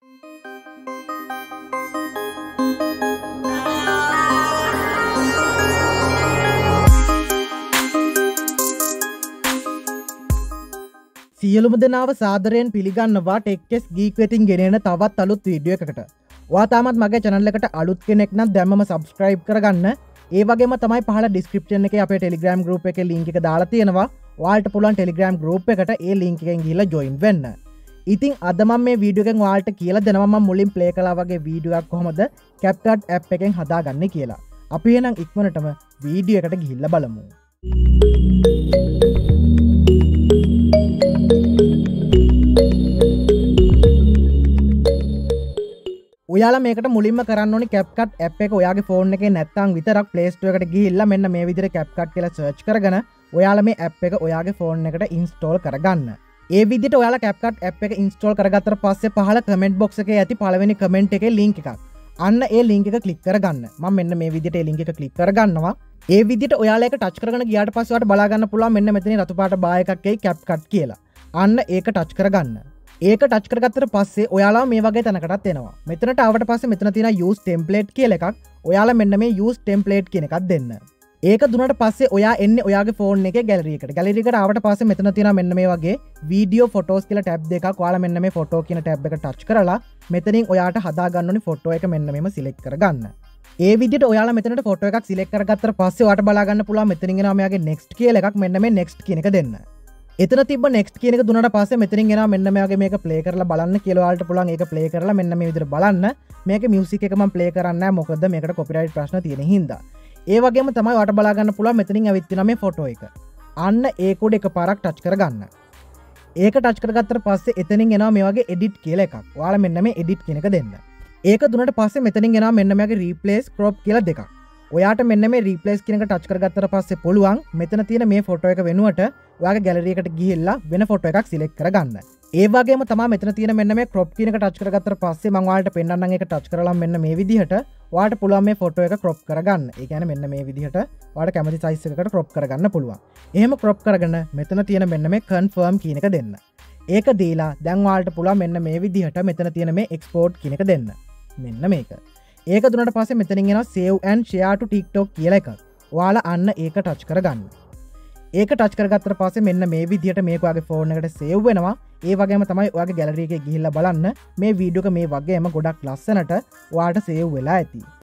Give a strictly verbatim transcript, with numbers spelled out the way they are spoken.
සියලුම දෙනාව සාදරයෙන් පිළිගන්නවා ටෙක්ස් ගීක් වෙතින් ගෙනෙන තවත් අලුත් වීඩියෝ එකකට. ඔයා තාමත් මගේ channel එකට අලුත් කෙනෙක් නම් දැම්මම subscribe කරගන්න. ඒ වගේම තමයි පහළ description එකේ අපේ Telegram group එකේ link එක දාලා තියෙනවා. ඔයාලට පුළුවන් Telegram group එකට ඒ link එකෙන් ගිහිල්ලා join වෙන්න. ඉතින් අද මම මේ වීඩියෝ එකෙන් ඔයාලට කියලා දෙනවා මම මුලින් play කළා වගේ වීඩියෝ එකක් කොහොමද Capcut app එකෙන් හදාගන්නේ කියලා. අපි එහෙනම් ඉක්මනටම වීඩියෝ එකට ගිහිල්ලා බලමු. ඔයාලා මේකට මුලින්ම කරන්න ඕනේ Capcut app එක ඔයාගේ ෆෝන් එකේ නැත්නම් විතරක් Play Store එකට ගිහිල්ලා මෙන්න මේ විදිහට Capcut කියලා search කරගෙන ඔයාලා මේ app එක ඔයාගේ ෆෝන් එකට install කරගන්න. ඒ විදිහට ඔයාලා Capcut app එක install කරගත්තට පස්සේ පහළ comment box එකේ ඇති පළවෙනි comment එකේ link එකක්. අන්න ඒ link එක click කරගන්න. මම මෙන්න මේ විදිහට ඒ link එක click කරගන්නවා. ඒ විදිහට ඔයාලා ඒක touch කරගෙන ගියාට පස්සේ ඔයාලට බලා ගන්න පුළුවන් මෙන්න මෙතන රතු පාට බා එකක් එයි Capcut කියලා. අන්න ඒක touch කරගන්න. ඒක ටච් කරගත්තට පස්සේ ඔයාලා මේ වගේ තැනකටත් එනවා. මෙතනට ආවට පස්සේ මෙතන තියෙන use template කියලා එකක්. ඔයාලා මෙන්න මේ use template කියන එකක් දෙන්න. ඒක දුන්නාට පස්සේ ඔයා එන්නේ ඔයාගේ ෆෝන් එකේ gallery එකට. gallery එකට ආවට පස්සේ මෙතන තියෙනවා මෙන්න මේ වගේ video photos කියලා tab දෙකක්. ඔයාලා මෙන්න මේ photo කියන tab එක ටච් කරලා මෙතනින් ඔයාට හදා ගන්න ඕනේ photo එක මෙන්න මෙහෙම select කරගන්න. ඒ විදිහට ඔයාලා මෙතනට photo එකක් select කරගත්තට පස්සේ ඔයාට බලා ගන්න පුළුවන් මෙතනින් එනවා මෙයාගේ next කියලා එකක්. මෙන්න මේ next කියන එක දෙන්න. එතන තිබ්බ next කියන එක දුන්නාට පස්සේ මෙතනින් එනවා මෙන්න මේ වගේ මේක play කරලා බලන්න කියලා ඔයාලට පුළුවන් ඒක play කරලා මෙන්න මේ විදිහට බලන්න. මේකේ music එක මම play කරන්නේ නැහැ මොකද මේකට copyright ප්‍රශ්න තියෙන හින්දා. ඒ වගේම තමයි ඔයාලට බලා ගන්න පුළුවන් මෙතනින් ඇවිත් තියෙනවා මේ photo එක. අන්න ඒක උඩ එකපාරක් touch කරගන්න. ඒක touch කරගත්තට පස්සේ එතනින් එනවා මේ වගේ edit කියලා එකක්. ඔයාලා මෙන්න මේ edit කියන එක දෙන්න. ඒක දුන්නාට පස්සේ මෙතනින් එනවා මෙන්න මේ වගේ replace crop කියලා දෙකක්. ඔයාට මෙන්න මේ replace කියන එක touch කරගත්තට පස්සේ පුළුවන් මෙතන තියෙන මේ photo එක වෙනුවට ඔයාගේ gallery එකට ගිහිල්ලා වෙන photo එකක් select කරගන්න. ඒ වගේම තමයි මෙතන තියෙන මෙන්න මේ crop කියන එක touch කරගත්තට පස්සේ මම ඔයාලට පෙන්නන්නම් ඒක touch කරලා මෙන්න මේ විදිහට ඔයාලට පුළුවන් මේ photo එක crop කරගන්න. ඒ කියන්නේ මෙන්න මේ විදිහට ඔයාලට කැමති size එකකට crop කරගන්න පුළුවන්. එහෙම crop කරගෙන මෙතන තියෙන මෙන්න මේ confirm කියන එක දෙන්න. ඒක දීලා දැන් ඔයාලට පුළුවන් මෙන්න මේ විදිහට මෙතන තියෙන මේ export කියන එක දෙන්න. මෙන්න මේක. ඒක දුන්නට පස්සේ මෙතනින් එනවා save and share to TikTok කියලා එකක්. ඔයාලා අන්න ඒක touch කරගන්න. ඒක touch කරගත්තට පස්සේ මෙන්න මේ විදිහට මේක ඔයාගේ ෆෝන් එකට save වෙනවා. ඒ වගේම තමයි ඔයාගේ gallery එකේ ගිහිල්ලා බලන්න මේ වීඩියෝ එක මේ වගේම ගොඩක් ලස්සනට ඔයාලට save වෙලා ඇති.